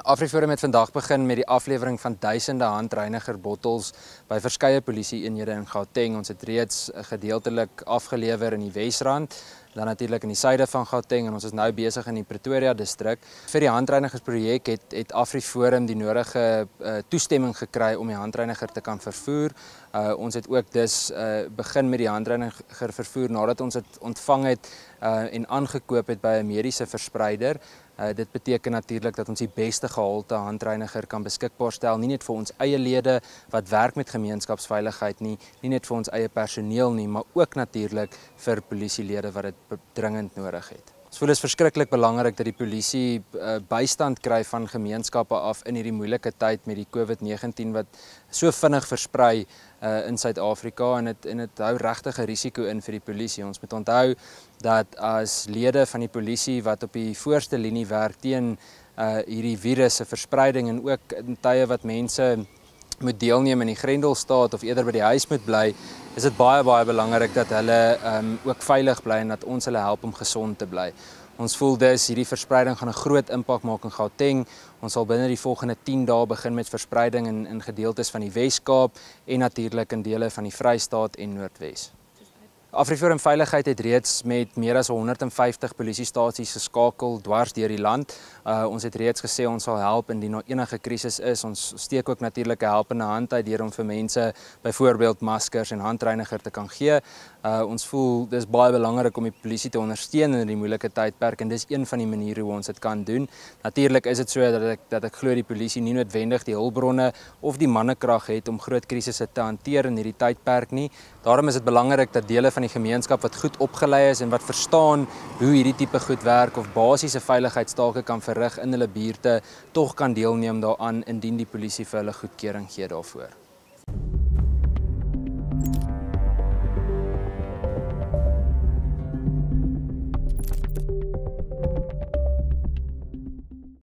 AfriForum het vandag begin met die aflewering van duisende handreinigerbottels by verskeie polisieeenhede in Gauteng. Ons het reeds gedeeltelik afgelewer in die Wesrand, dan natuurlik in die suide van Gauteng en ons is nou besig in die Pretoria distrik. Vir die handreinigersprojek het AfriForum die nodige toestemming gekry om die handreiniger te kan vervoer. Ons het ook dus begin met die handreiniger vervoer nadat ons het ontvang het en aangekoop het by 'n mediese verspreider. Dit beteken natuurlik dat ons die beste gehalte handreiniger kan beskikbaar stel, nie net vir ons eie lede wat werk met gemeenskapsveiligheid nie net vir ons eie personeel nie, maar ook natuurlik vir polisielede wat dit dringend nodig het. Ons voel dit is verskriklik belangrik dat die polisie bystand kry van gemeenskappe af in hierdie moeilike tyd met die COVID-19 wat so vinnig versprei in Suid-Afrika en dit hou regtig 'n risiko in vir die polisie. Ons moet onthou dat as lede van die polisie wat op die voorste linie werk teen hierdie virus se verspreiding en ook in tye wat mense moet deelneem in die Grendelstaat of eerder by die huis moet bly, is dit baie belangrik dat hulle ook veilig bly en dat ons hulle help om gesond te bly. Ons voel dus hierdie verspreiding gaan 'n groot impak maak in Gauteng. Ons sal binne die volgende 10 dae begin met verspreiding in gedeeltes van die Wes-Kaap en natuurlik in dele van die Vrystaat en Noordwes. AfriForum Veiligheid het reeds met meer as 150 polisiestasies geskakel dwars deur die land. Ons het reeds gesê ons sal help indien daar enige krisis is. Ons steek ook natuurlik 'n helpende hand uit deur om vir mense byvoorbeeld maskers en handreiniger te kan gee. Ons voel dis baie belangrik om die polisie te ondersteun in die moeilike tydperk en dis een van die maniere hoe ons dit kan doen. Natuurlik is dit so dat ek glo die polisie nie noodwendig die hulpbronne of die mannekrag het om groot krisisse te hanteer in hierdie tydperk nie. Daarom is dit belangrik dat dele van die gemeenskap wat goed opgelei is en wat verstaan hoe hierdie tipe goed werk of basiese veiligheidstake kan verrig in hulle buurte, tog kan deelneem daaraan indien die polisie vir hulle goedkeuring gee daarvoor.